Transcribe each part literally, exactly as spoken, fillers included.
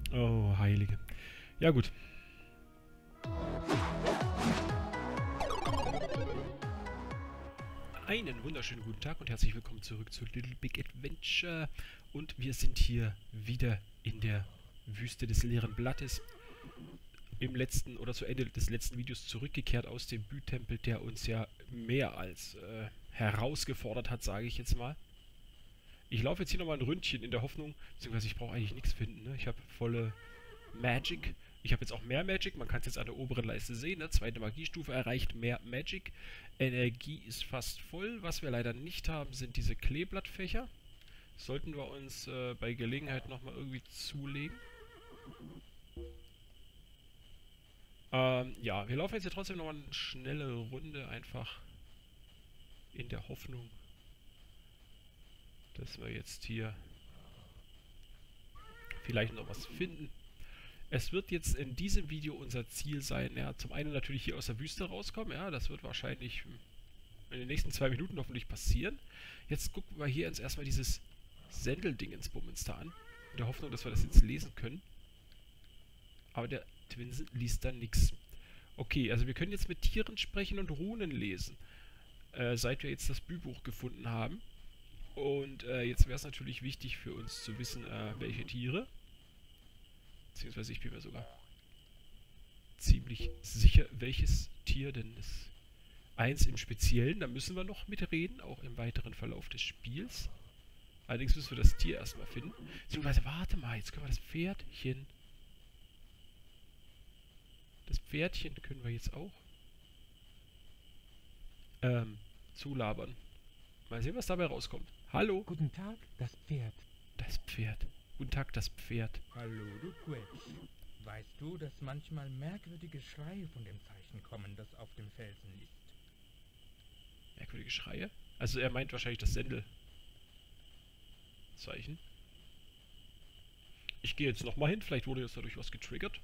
Oh, Heilige. Ja, gut. Einen wunderschönen guten Tag und herzlich willkommen zurück zu Little Big Adventure. Und wir sind hier wieder in der Wüste des leeren Blattes. Im letzten oder zu Ende des letzten Videos zurückgekehrt aus dem Bü-Tempel, der uns ja mehr als äh, herausgefordert hat, sage ich jetzt mal. Ich laufe jetzt hier nochmal ein Ründchen in der Hoffnung, beziehungsweise ich brauche eigentlich nichts finden, ne? Ich habe volle Magic. Ich habe jetzt auch mehr Magic, man kann es jetzt an der oberen Leiste sehen, ne? Zweite Magiestufe erreicht mehr Magic. Energie ist fast voll. Was wir leider nicht haben, sind diese Kleeblattfächer. Sollten wir uns äh, bei Gelegenheit nochmal irgendwie zulegen. Ähm, ja, wir laufen jetzt hier trotzdem nochmal eine schnelle Runde, einfach in der Hoffnung, dass wir jetzt hier vielleicht noch was finden. Es wird jetzt in diesem Video unser Ziel sein, ja, zum einen natürlich hier aus der Wüste rauskommen, ja, das wird wahrscheinlich in den nächsten zwei Minuten hoffentlich passieren. Jetzt gucken wir hier uns erstmal dieses Sendeldingensbummens da an, in der Hoffnung, dass wir das jetzt lesen können. Aber der Twinsen liest da nichts. Okay, also wir können jetzt mit Tieren sprechen und Runen lesen, äh, seit wir jetzt das Bübuch gefunden haben. Und äh, jetzt wäre es natürlich wichtig für uns zu wissen, äh, welche Tiere. Beziehungsweise ich bin mir sogar ziemlich sicher, welches Tier denn ist. Eins im Speziellen, da müssen wir noch mitreden, auch im weiteren Verlauf des Spiels. Allerdings müssen wir das Tier erstmal finden. Beziehungsweise, warte mal, jetzt können wir das Pferdchen... Das Pferdchen können wir jetzt auch ähm, zulabern. Mal sehen, was dabei rauskommt. Hallo? Guten Tag, das Pferd. Das Pferd. Guten Tag, das Pferd. Hallo, du Quetsch. Weißt du, dass manchmal merkwürdige Schreie von dem Zeichen kommen, das auf dem Felsen liegt? Merkwürdige Schreie? Also er meint wahrscheinlich das Sendelzeichen. Ich gehe jetzt nochmal hin, vielleicht wurde jetzt dadurch was getriggert.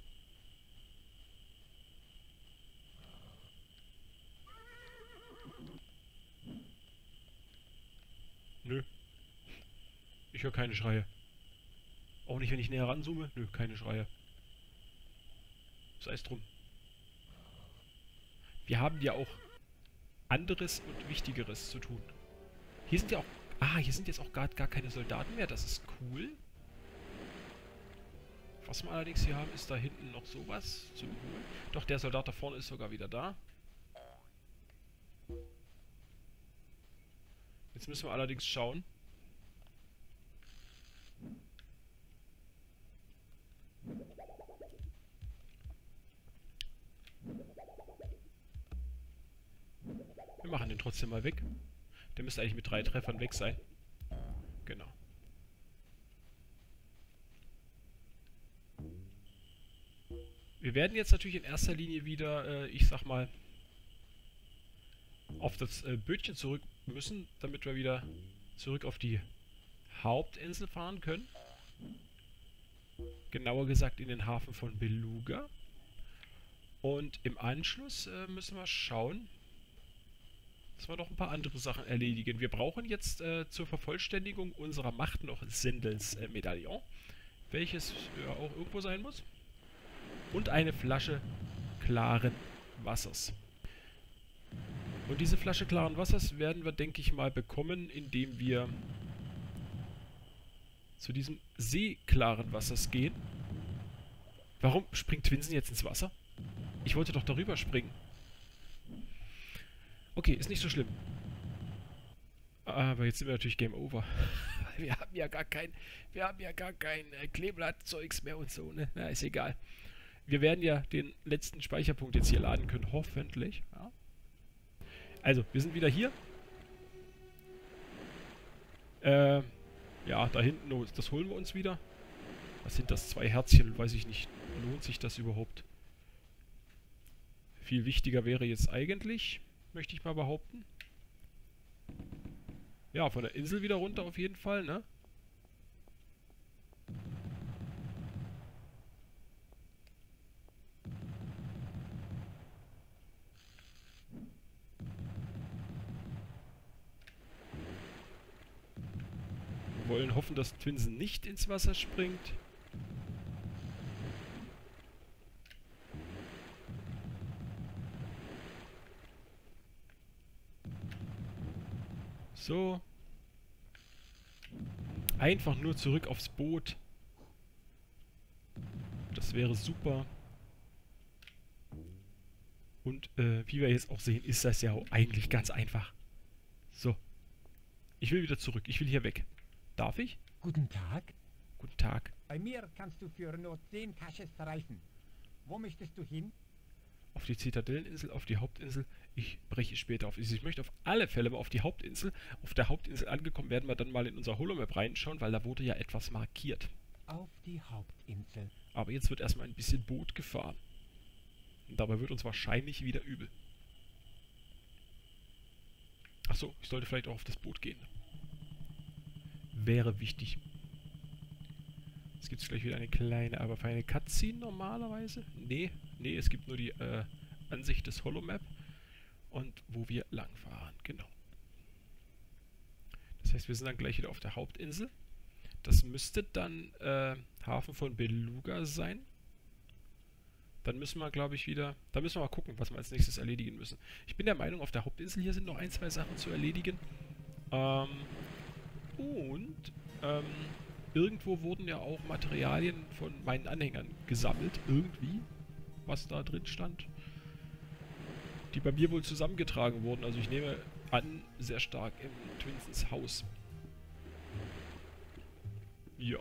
Nö. Ich höre keine Schreie. Auch nicht, wenn ich näher ranzoome. Nö, keine Schreie. Sei es drum. Wir haben ja auch anderes und Wichtigeres zu tun. Hier sind ja auch... Ah, hier sind jetzt auch gar, gar keine Soldaten mehr. Das ist cool. Was wir allerdings hier haben, ist da hinten noch sowas zu holen. Doch, der Soldat da vorne ist sogar wieder da. Jetzt müssen wir allerdings schauen. Wir machen den trotzdem mal weg. Der müsste eigentlich mit drei Treffern weg sein. Genau. Wir werden jetzt natürlich in erster Linie wieder, äh, ich sag mal, auf das äh, Bötchen zurück müssen, damit wir wieder zurück auf die Hauptinsel fahren können. Genauer gesagt in den Hafen von Beluga. Und im Anschluss äh, müssen wir schauen, dass wir noch ein paar andere Sachen erledigen. Wir brauchen jetzt äh, zur Vervollständigung unserer Macht noch Sendels äh, Medaillon, welches ja auch irgendwo sein muss. Und eine Flasche klaren Wassers. Und diese Flasche klaren Wassers werden wir, denke ich mal, bekommen, indem wir zu diesem See klaren Wassers gehen. Warum springt Twinsen jetzt ins Wasser? Ich wollte doch darüber springen. Okay, ist nicht so schlimm. Aber jetzt sind wir natürlich Game Over. Wir haben ja gar kein, wir haben ja gar kein äh, Kleeblattzeugs mehr und so, ne? Na, ist egal. Wir werden ja den letzten Speicherpunkt jetzt hier laden können, hoffentlich. Ja. Also, wir sind wieder hier. Äh, ja, da hinten, oh, das holen wir uns wieder. Was sind das? Zwei Herzchen, weiß ich nicht. Lohnt sich das überhaupt? Viel wichtiger wäre jetzt eigentlich, möchte ich mal behaupten. Ja, von der Insel wieder runter auf jeden Fall, ne? Wir wollen hoffen, dass Twinsen nicht ins Wasser springt. So. Einfach nur zurück aufs Boot. Das wäre super. Und äh, wie wir jetzt auch sehen, ist das ja auch eigentlich ganz einfach. So. Ich will wieder zurück. Ich will hier weg. Darf ich? Guten Tag. Guten Tag. Bei mir kannst du für nur zehn Caches reisen. Wo möchtest du hin? Auf die Zitadelleninsel, auf die Hauptinsel. Ich breche später auf. Ich möchte auf alle Fälle mal auf die Hauptinsel. Auf der Hauptinsel angekommen werden wir dann mal in unser Holomap reinschauen, weil da wurde ja etwas markiert. Auf die Hauptinsel. Aber jetzt wird erstmal ein bisschen Boot gefahren. Und dabei wird uns wahrscheinlich wieder übel. Achso, ich sollte vielleicht auch auf das Boot gehen. Wäre wichtig. Jetzt gibt es gleich wieder eine kleine, aber feine Cutscene normalerweise. Nee, nee, es gibt nur die äh, Ansicht des Holomap. Und wo wir langfahren, genau. Das heißt, wir sind dann gleich wieder auf der Hauptinsel. Das müsste dann äh, Hafen von Beluga sein. Dann müssen wir, glaube ich, wieder... Da müssen wir mal gucken, was wir als nächstes erledigen müssen. Ich bin der Meinung, auf der Hauptinsel hier sind noch ein, zwei Sachen zu erledigen. Ähm, und ähm, irgendwo wurden ja auch Materialien von meinen Anhängern gesammelt. Irgendwie. Was da drin stand. Die bei mir wohl zusammengetragen wurden. Also ich nehme an, sehr stark im Twinsons Haus. Ja.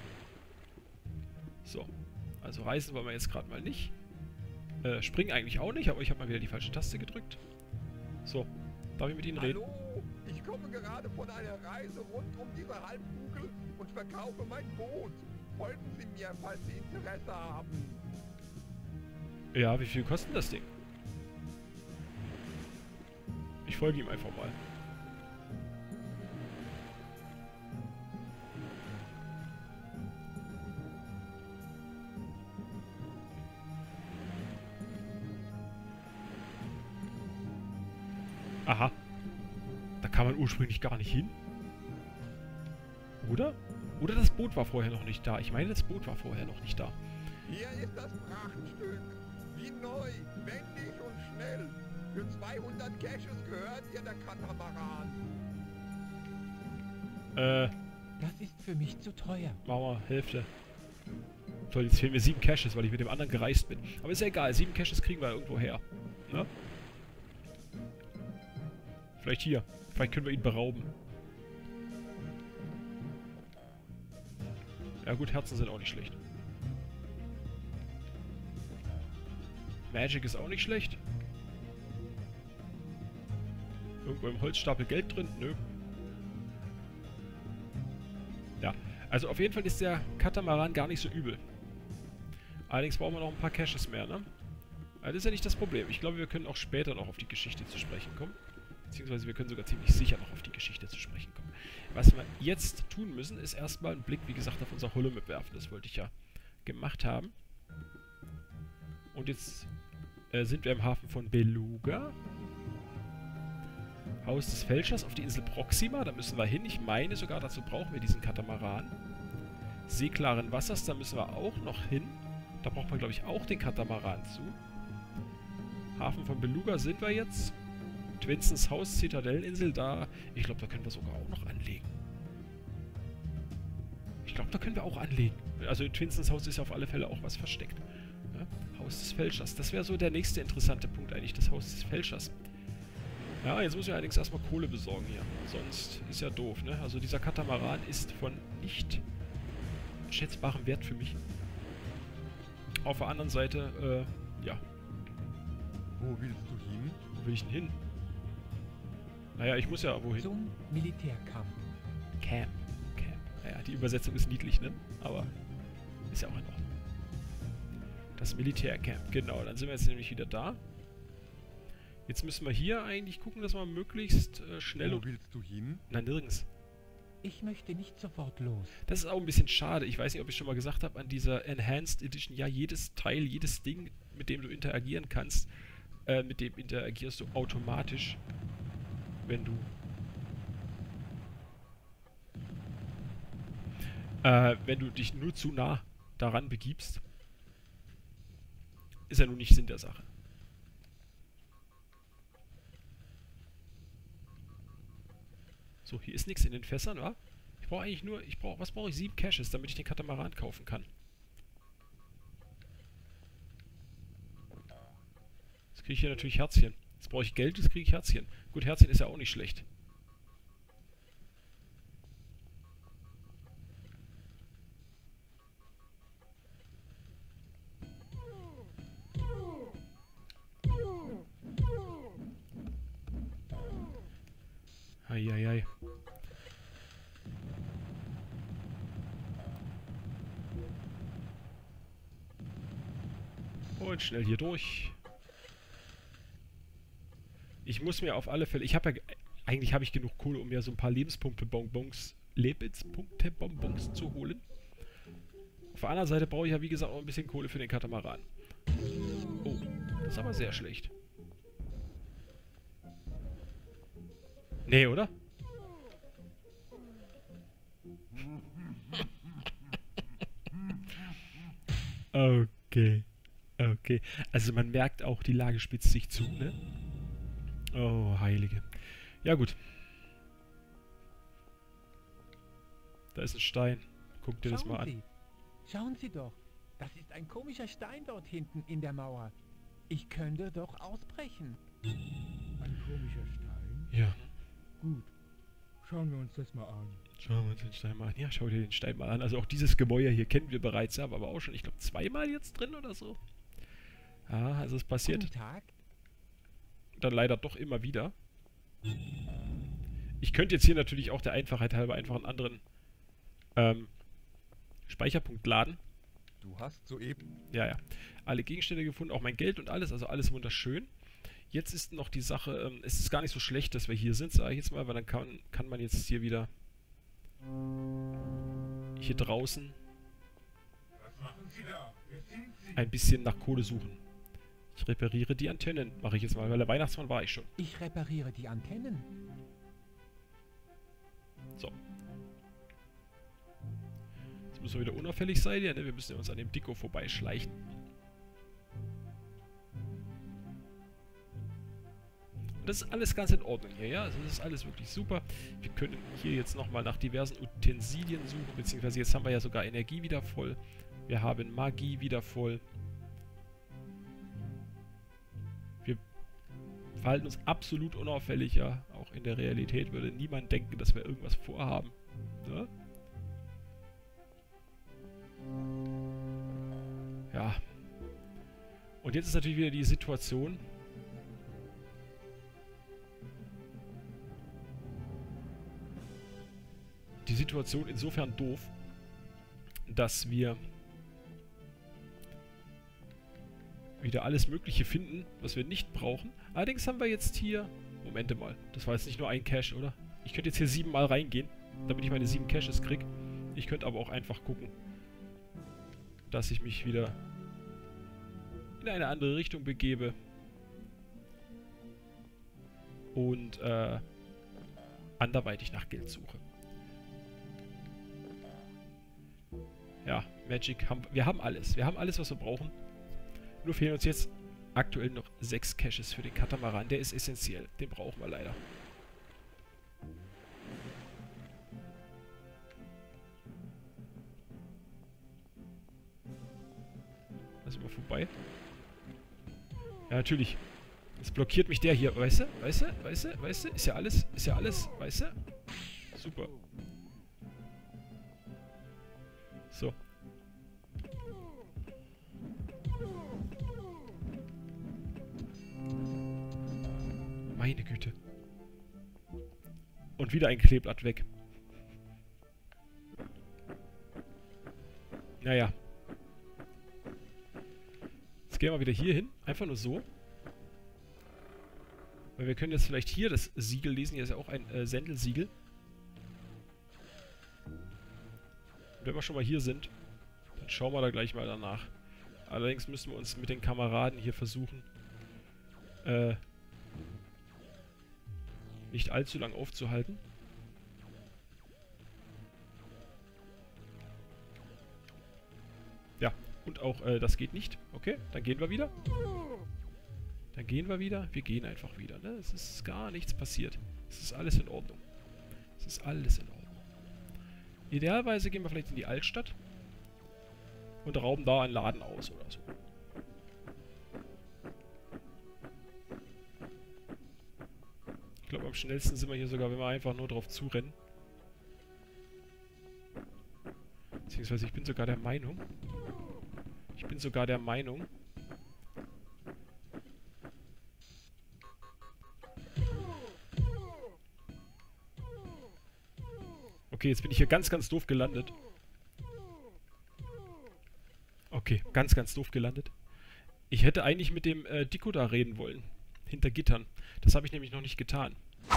So. Also reisen wollen wir jetzt gerade mal nicht. Äh, springen eigentlich auch nicht, aber ich habe mal wieder die falsche Taste gedrückt. So. Darf ich mit Ihnen reden? Hallo, ich komme gerade von einer Reise rund um diese Halbkugel und verkaufe mein Boot. Folgen Sie mir, falls Sie Interesse haben. Ja, wie viel kostet das Ding? Ich folge ihm einfach mal. Aha. Da kam man ursprünglich gar nicht hin. Oder? Oder das Boot war vorher noch nicht da. Ich meine, das Boot war vorher noch nicht da. Hier ist das Prachtstück. Wie neu, wendig und schnell. Für zweihundert Caches gehört ihr der Katamaran. Äh, Das ist für mich zu teuer. machen wir Hälfte. Toll, jetzt fehlen mir sieben Caches, weil ich mit dem anderen gereist bin. Aber ist ja egal, sieben Caches kriegen wir irgendwo her. Ne? Vielleicht hier. Vielleicht können wir ihn berauben. Ja gut, Herzen sind auch nicht schlecht. Magic ist auch nicht schlecht. Irgendwo im Holzstapel Geld drin? Nö. Ja, also auf jeden Fall ist der Katamaran gar nicht so übel. Allerdings brauchen wir noch ein paar Caches mehr, ne? Aber das ist ja nicht das Problem. Ich glaube, wir können auch später noch auf die Geschichte zu sprechen kommen. Beziehungsweise wir können sogar ziemlich sicher noch auf die Geschichte zu sprechen kommen. Was wir jetzt tun müssen, ist erstmal einen Blick, wie gesagt, auf unser Holomap werfen. Das wollte ich ja gemacht haben. Und jetzt äh, sind wir im Hafen von Beluga. Haus des Fälschers auf die Insel Proxima. Da müssen wir hin. Ich meine sogar, dazu brauchen wir diesen Katamaran. See klaren Wassers, da müssen wir auch noch hin. Da braucht man, glaube ich, auch den Katamaran zu. Hafen von Beluga sind wir jetzt. Twinsons Haus, Zitadelleninsel, da... Ich glaube, da können wir sogar auch noch anlegen. Ich glaube, da können wir auch anlegen. Also in Twinsons Haus ist ja auf alle Fälle auch was versteckt. Ja? Haus des Fälschers. Das wäre so der nächste interessante Punkt eigentlich, das Haus des Fälschers. Ja, jetzt muss ich allerdings erstmal Kohle besorgen hier. Sonst ist ja doof, ne? Also dieser Katamaran ist von nicht schätzbarem Wert für mich. Auf der anderen Seite, äh, ja. Wo willst du hin? Wo will ich denn hin? Naja, ich muss ja wohin. Zum Militärcamp. Camp. Camp. Naja, die Übersetzung ist niedlich, ne? Aber ist ja auch in Ordnung. Das Militärcamp, genau. Dann sind wir jetzt nämlich wieder da. Jetzt müssen wir hier eigentlich gucken, dass wir möglichst äh, schnell Wo und... willst du hin? Nein, nirgends. Ich möchte nicht sofort los. Das ist auch ein bisschen schade. Ich weiß nicht, ob ich schon mal gesagt habe, an dieser Enhanced Edition, ja, jedes Teil, jedes Ding, mit dem du interagieren kannst, äh, mit dem interagierst du automatisch, wenn du äh, wenn du dich nur zu nah daran begibst. Ist ja nun nicht Sinn der Sache. So, hier ist nichts in den Fässern, wa? Ich brauche eigentlich nur, ich brauche, was brauche ich? Sieben Caches, damit ich den Katamaran kaufen kann. Jetzt kriege ich hier natürlich Herzchen. Jetzt brauche ich Geld, jetzt kriege ich Herzchen. Gut, Herzchen ist ja auch nicht schlecht. Eieiei. Und schnell hier durch. Ich muss mir auf alle Fälle... Ich habe ja... Eigentlich habe ich genug Kohle, um mir so ein paar Lebenspunkte Bonbons... Lebenspunkte Bonbons zu holen. Auf der anderen Seite brauche ich ja, wie gesagt, auch ein bisschen Kohle für den Katamaran. Oh, das ist aber sehr schlecht. Nee, oder? Okay. Okay. Also man merkt auch, die Lage spitzt sich zu, ne? Oh, Heilige. Ja, gut. Da ist ein Stein. Guck dir das mal an. Sie. Schauen Sie doch. Das ist ein komischer Stein dort hinten in der Mauer. Ich könnte doch ausbrechen. Ein komischer Stein? Ja. Gut. Schauen wir uns das mal an. Schauen wir uns den Stein mal an. Ja, schau dir den Stein mal an. Also auch dieses Gemäuer hier kennen wir bereits. Ja, aber auch schon, ich glaube, zweimal jetzt drin oder so. Ja, also es passiert Guten Tag. dann leider doch immer wieder. Ich könnte jetzt hier natürlich auch der Einfachheit halber einfach einen anderen ähm, Speicherpunkt laden. Du hast soeben... Ja, ja. Alle Gegenstände gefunden, auch mein Geld und alles, also alles wunderschön. Jetzt ist noch die Sache, ähm, es ist gar nicht so schlecht, dass wir hier sind, sage ich jetzt mal, weil dann kann, kann man jetzt hier wieder hier draußen Was machen Sie da? Wer sind Sie? ein bisschen nach Kohle suchen. Ich repariere die Antennen, mache ich jetzt mal, weil der Weihnachtsmann war ich schon. Ich repariere die Antennen. So. Jetzt müssen wir wieder unauffällig sein, ja, ne? Wir müssen ja uns an dem Dicko vorbeischleichen. Das ist alles ganz in Ordnung hier, ja? Also das ist alles wirklich super. Wir können hier jetzt nochmal nach diversen Utensilien suchen, beziehungsweise jetzt haben wir ja sogar Energie wieder voll. Wir haben Magie wieder voll. Wir verhalten uns absolut unauffällig, ja? Auch in der Realität würde niemand denken, dass wir irgendwas vorhaben. Ne? Ja. Und jetzt ist natürlich wieder die Situation... Die Situation insofern doof, dass wir wieder alles Mögliche finden, was wir nicht brauchen. Allerdings haben wir jetzt hier... Momente mal, das war jetzt nicht nur ein Cache, oder? Ich könnte jetzt hier siebenmal reingehen, damit ich meine sieben Caches kriege. Ich könnte aber auch einfach gucken, dass ich mich wieder in eine andere Richtung begebe. Und äh, anderweitig nach Geld suche. Ja, Magic haben wir haben alles. Wir haben alles, was wir brauchen. Nur fehlen uns jetzt aktuell noch sechs Caches für den Katamaran. Der ist essentiell. Den brauchen wir leider. Lass mal vorbei. Ja, natürlich. Jetzt blockiert mich der hier. Weißt du? Weißt du? Weißt du? Weißt du? Ist ja alles. Ist ja alles. Weißt du? Super. So. Meine Güte. Und wieder ein Kleeblatt weg. Naja. Jetzt gehen wir wieder hier hin. Einfach nur so. Weil wir können jetzt vielleicht hier das Siegel lesen. Hier ist ja auch ein äh, Sendelsiegel. Und wenn wir schon mal hier sind, dann schauen wir da gleich mal danach. Allerdings müssen wir uns mit den Kameraden hier versuchen, äh, nicht allzu lang aufzuhalten. Ja, und auch äh, das geht nicht. Okay, dann gehen wir wieder. Dann gehen wir wieder. Wir gehen einfach wieder. Ne? Es ist gar nichts passiert. Es ist alles in Ordnung. Das ist alles in Ordnung. Idealerweise gehen wir vielleicht in die Altstadt und rauben da einen Laden aus oder so. Ich glaube, am schnellsten sind wir hier sogar, wenn wir einfach nur drauf zurennen. Beziehungsweise ich bin sogar der Meinung. Ich bin sogar der Meinung. Okay, jetzt bin ich hier ganz, ganz doof gelandet. Okay, ganz, ganz doof gelandet. Ich hätte eigentlich mit dem äh, Dicko da reden wollen. Hinter Gittern. Das habe ich nämlich noch nicht getan.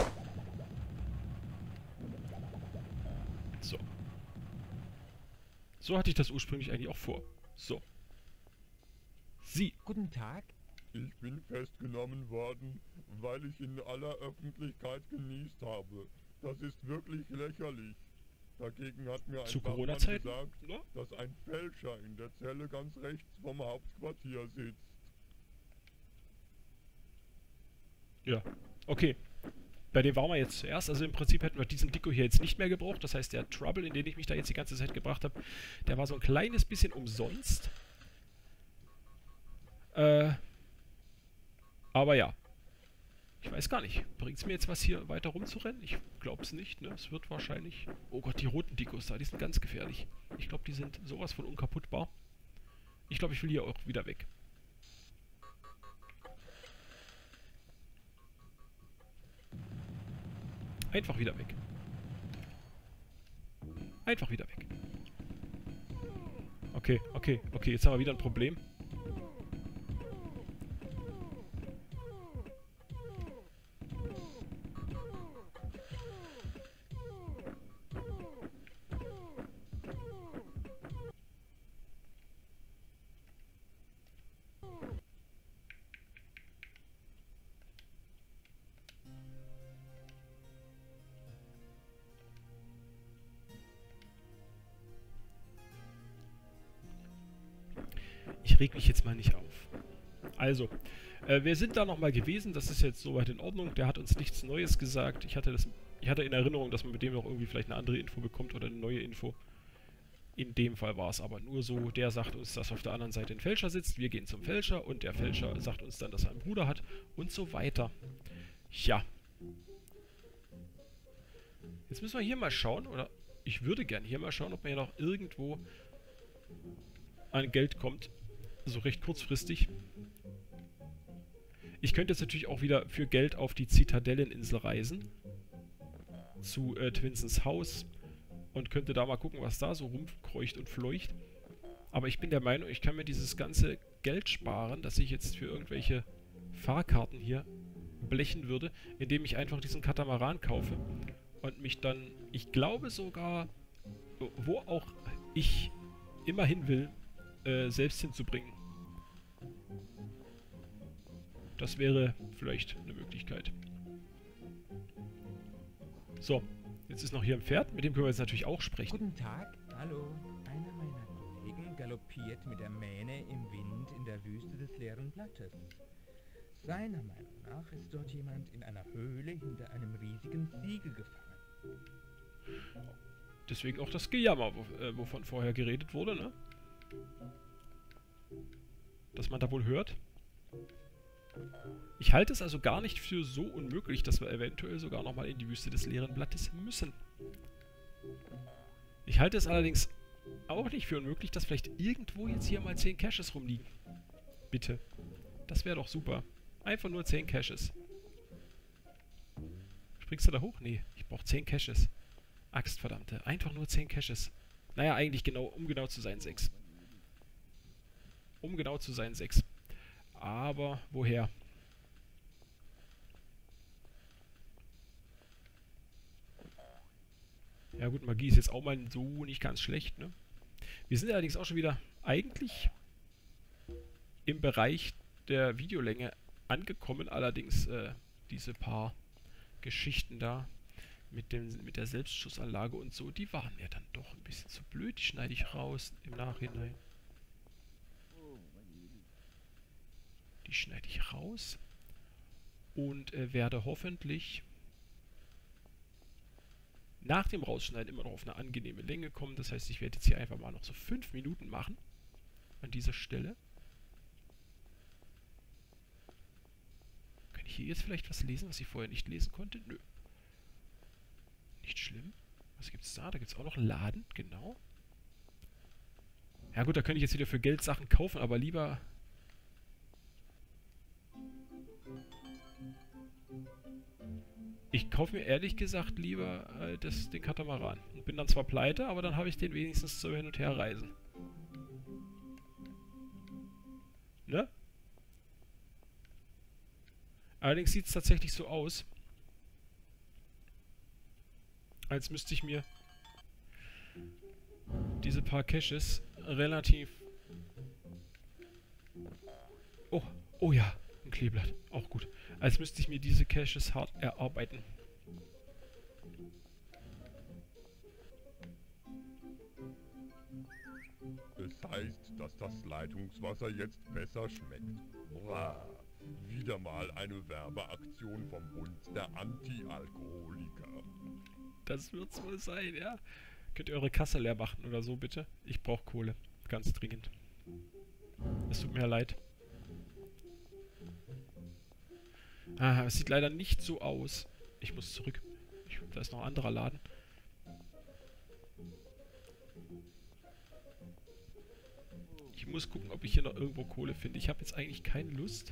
So. So hatte ich das ursprünglich eigentlich auch vor. So. Sie. Guten Tag. Ich bin festgenommen worden, weil ich in aller Öffentlichkeit genießt habe. Das ist wirklich lächerlich. Dagegen hat mir ein Zu Wachmann Corona-Zeiten? gesagt, Ja. dass ein Fälscher in der Zelle ganz rechts vom Hauptquartier sitzt. Ja. Okay. Bei dem waren wir jetzt zuerst. Also im Prinzip hätten wir diesen Dicko hier jetzt nicht mehr gebraucht. Das heißt, der Trouble, in den ich mich da jetzt die ganze Zeit gebracht habe, der war so ein kleines bisschen umsonst. Äh. Aber ja. Ich weiß gar nicht. Bringt es mir jetzt was, hier weiter rumzurennen? Ich glaube es nicht, ne? Es wird wahrscheinlich... Oh Gott, die roten Dickos da, die sind ganz gefährlich. Ich glaube, die sind sowas von unkaputtbar. Ich glaube, ich will hier auch wieder weg. Einfach wieder weg. Einfach wieder weg. Okay, okay, okay. Jetzt haben wir wieder ein Problem. Ich reg mich jetzt mal nicht auf. Also, äh, wir sind da nochmal gewesen. Das ist jetzt soweit in Ordnung. Der hat uns nichts Neues gesagt. Ich hatte, das, ich hatte in Erinnerung, dass man mit dem noch irgendwie vielleicht eine andere Info bekommt oder eine neue Info. In dem Fall war es aber nur so, der sagt uns, dass auf der anderen Seite ein Fälscher sitzt. Wir gehen zum Fälscher und der Fälscher sagt uns dann, dass er einen Bruder hat und so weiter. Ja. Jetzt müssen wir hier mal schauen, oder ich würde gerne hier mal schauen, ob man hier noch irgendwo an Geld kommt. So recht kurzfristig. Ich könnte jetzt natürlich auch wieder für Geld auf die Zitadelleninsel reisen. Zu äh, Twinsons Haus. Und könnte da mal gucken, was da so rumkreucht und fleucht. Aber ich bin der Meinung, ich kann mir dieses ganze Geld sparen, das ich jetzt für irgendwelche Fahrkarten hier blechen würde, indem ich einfach diesen Katamaran kaufe. Und mich dann, ich glaube sogar, wo auch ich immer hin will, äh, selbst hinzubringen. Das wäre vielleicht eine Möglichkeit. So, jetzt ist noch hier ein Pferd, mit dem können wir jetzt natürlich auch sprechen. Guten Tag. Hallo, einer meiner Kollegen galoppiert mit der Mähne im Wind in der Wüste des leeren Blattes. Seiner Meinung nach ist dort jemand in einer Höhle hinter einem riesigen Siegel gefangen. Deswegen auch das Gejammer, wo, äh, wovon vorher geredet wurde, ne? Dass man da wohl hört. Ich halte es also gar nicht für so unmöglich, dass wir eventuell sogar nochmal in die Wüste des leeren Blattes müssen. Ich halte es allerdings auch nicht für unmöglich, dass vielleicht irgendwo jetzt hier mal zehn Caches rumliegen. Bitte. Das wäre doch super. Einfach nur zehn Caches. Springst du da hoch? Nee, ich brauche zehn Caches. Axt, verdammte. Einfach nur zehn Caches. Naja, eigentlich genau, um genau zu sein, sechs. Um genau zu sein, sechs. Aber woher? Ja gut, Magie ist jetzt auch mal so nicht ganz schlecht, ne? Wir sind allerdings auch schon wieder eigentlich im Bereich der Videolänge angekommen. Allerdings äh, diese paar Geschichten da mit, dem, mit der Selbstschussanlage und so, die waren mir dann doch ein bisschen zu blöd. Die schneide ich raus im Nachhinein. Die schneide ich raus und äh, werde hoffentlich nach dem Rausschneiden immer noch auf eine angenehme Länge kommen. Das heißt, ich werde jetzt hier einfach mal noch so fünf Minuten machen. An dieser Stelle. Kann ich hier jetzt vielleicht was lesen, was ich vorher nicht lesen konnte? Nö. Nicht schlimm. Was gibt's da? Da gibt es auch noch einen Laden, genau. Ja gut, da könnte ich jetzt wieder für Geld Sachen kaufen, aber lieber... Ich kaufe mir ehrlich gesagt lieber äh, das, den Katamaran. Und bin dann zwar pleite, aber dann habe ich den wenigstens zum Hin- und Herreisen. Ne? Allerdings sieht es tatsächlich so aus, als müsste ich mir diese paar Caches relativ... Oh, oh ja, ein Kleeblatt, auch gut. Als müsste ich mir diese Caches hart erarbeiten. Es heißt, dass das Leitungswasser jetzt besser schmeckt. Hurra! Wieder mal eine Werbeaktion vom Bund der Anti-Alkoholiker. Das wird's wohl sein, ja. Könnt ihr eure Kasse leer machen oder so, bitte? Ich brauche Kohle. Ganz dringend. Es tut mir leid. Ah, es sieht leider nicht so aus. Ich muss zurück. Ich, da ist noch ein anderer Laden. Ich muss gucken, ob ich hier noch irgendwo Kohle finde. Ich habe jetzt eigentlich keine Lust.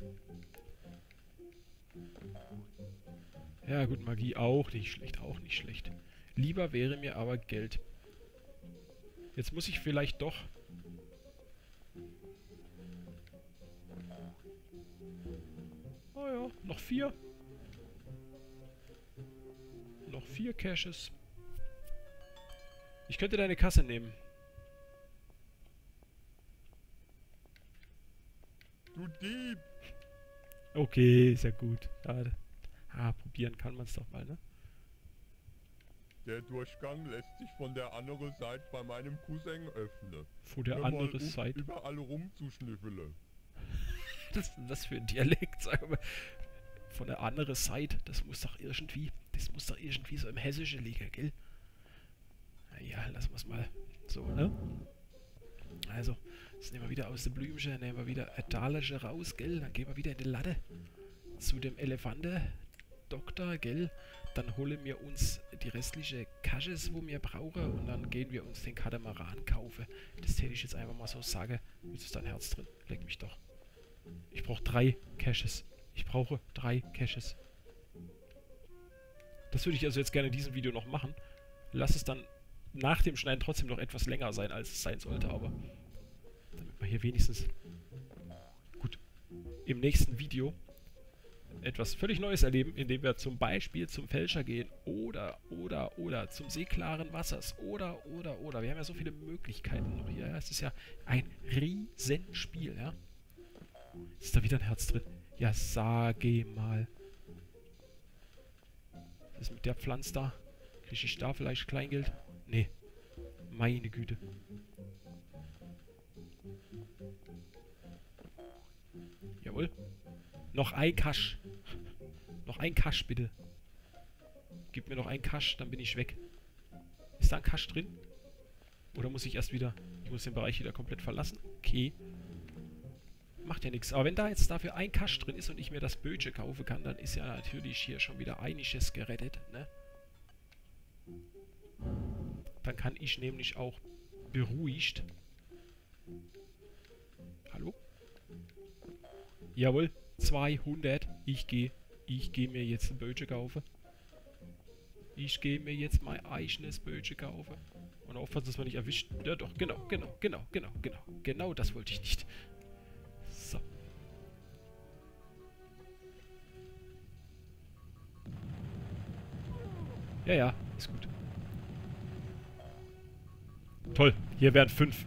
Ja gut, Magie auch nicht schlecht, auch nicht schlecht. Lieber wäre mir aber Geld. Jetzt muss ich vielleicht doch... Oh ja, noch vier. Noch vier Caches. Ich könnte deine Kasse nehmen. Du Dieb! Okay, ist ja gut. Schade. Ah, probieren kann man es doch mal, ne? Der Durchgang lässt sich von der anderen Seite bei meinem Cousin öffnen. Von der Hör mal anderen auf, Seite. Überall rumzuschnüffeln. Was ist denn das für ein Dialekt? Sag mal. Von der anderen Seite. Das muss doch irgendwie... Das muss doch irgendwie so im Hessischen liegen, gell? Naja, lassen wir es mal so, ne? Also, jetzt nehmen wir wieder aus dem Blümchen, nehmen wir wieder ein Talerchen raus, gell? Dann gehen wir wieder in die Latte zu dem Elefante-Doktor, gell? Dann holen wir uns die restliche Caches, wo wir brauchen, und dann gehen wir uns den Katamaran kaufen. Das täte ich jetzt einfach mal so sagen. Jetzt ist da ein Herz drin. Leck mich doch. Ich brauche drei Caches. Ich brauche drei Caches. Das würde ich also jetzt gerne in diesem Video noch machen. Lass es dann nach dem Schneiden trotzdem noch etwas länger sein, als es sein sollte, aber damit wir hier wenigstens gut im nächsten Video etwas völlig Neues erleben, indem wir zum Beispiel zum Fälscher gehen oder, oder, oder zum See klaren Wassers oder, oder, oder. Wir haben ja so viele Möglichkeiten noch hier. Ja. Es ist ja ein Riesenspiel, ja. Ist da wieder ein Herz drin? Ja, sage mal. Was ist mit der Pflanze da? Kriege ich da vielleicht Kleingeld? Nee. Meine Güte. Jawohl. Noch ein Kasch. Noch ein Kasch, bitte. Gib mir noch ein Kasch, dann bin ich weg. Ist da ein Kasch drin? Oder muss ich erst wieder... Ich muss den Bereich wieder komplett verlassen. Okay. Macht ja nichts. Aber wenn da jetzt dafür ein Kasch drin ist und ich mir das Bötche kaufen kann, dann ist ja natürlich hier schon wieder einiges gerettet, ne? Dann kann ich nämlich auch beruhigt... Hallo? Jawohl. zweihundert. Ich gehe. Ich gehe mir jetzt ein Bötche kaufen. Ich gehe mir jetzt mein eigenes Bötche kaufen. Und aufpassen, dass man nicht erwischt. Ja doch, genau, genau, genau, genau, genau. Genau das wollte ich nicht. So. Ja, ja, ist gut. Toll, hier wären fünf.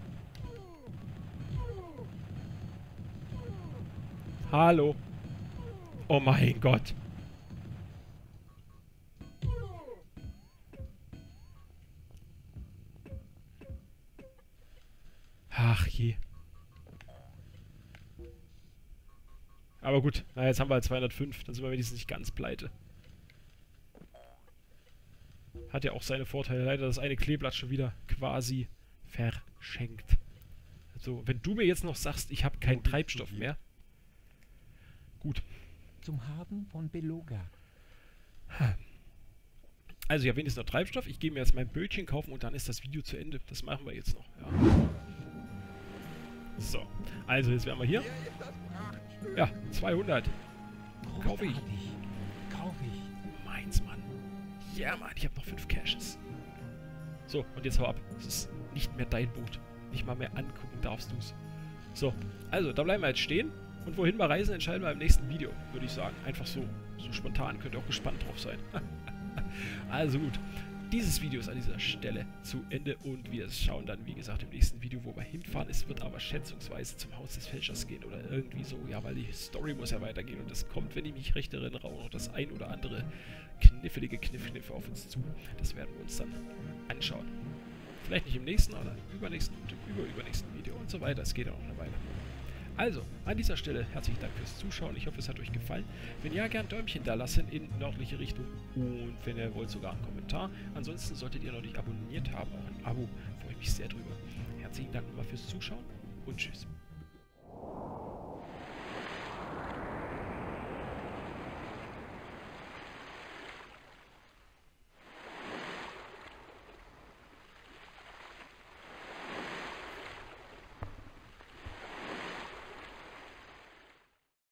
Hallo. Oh mein Gott. Ach je. Aber gut, na jetzt haben wir halt zweihundertfünf, dann sind wir wenigstens nicht ganz pleite. Hat ja auch seine Vorteile. Leider das eine Kleeblatt schon wieder quasi verschenkt. So, wenn du mir jetzt noch sagst, ich habe keinen Treibstoff mehr. Gut. Zum Hafen von Beloga. Also ja, wenigstens noch Treibstoff. Ich gehe mir jetzt mein Bötchen kaufen und dann ist das Video zu Ende. Das machen wir jetzt noch. Ja. So, also jetzt wären wir hier. Ja, zweihundert. Kaufe ich. Kaufe ich. Meins, Mann. Ja, Mann, ich habe noch fünf Caches. So, und jetzt hau ab. Das ist nicht mehr dein Boot. Nicht mal mehr angucken darfst du's. So, also, da bleiben wir jetzt stehen. Und wohin wir reisen, entscheiden wir im nächsten Video, würde ich sagen. Einfach so, so spontan. Könnt ihr auch gespannt drauf sein. Also gut. Dieses Video ist an dieser Stelle zu Ende und wir schauen dann, wie gesagt, im nächsten Video, wo wir hinfahren. Es wird aber schätzungsweise zum Haus des Fälschers gehen oder irgendwie so, ja, weil die Story muss ja weitergehen und es kommt, wenn ich mich recht erinnere, auch noch das ein oder andere knifflige Kniff-Kniffe auf uns zu. Das werden wir uns dann anschauen. Vielleicht nicht im nächsten, oder übernächsten und im überübernächsten Video und so weiter. Es geht ja noch eine Weile. Also, an dieser Stelle herzlichen Dank fürs Zuschauen. Ich hoffe, es hat euch gefallen. Wenn ja, gern ein Däumchen da lassen in nördliche Richtung. Und wenn ihr wollt, sogar einen Kommentar. Ansonsten solltet ihr noch nicht abonniert haben, auch ein Abo. Freue ich mich sehr drüber. Herzlichen Dank nochmal fürs Zuschauen und tschüss.